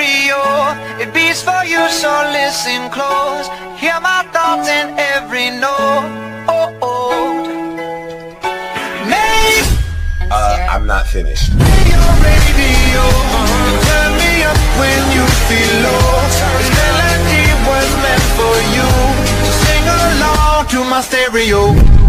stereo. It beats for you, so listen close. Hear my thoughts in every note. I'm not finished. Radio, turn me up when you feel low. This melody was meant for you, so sing along to my stereo.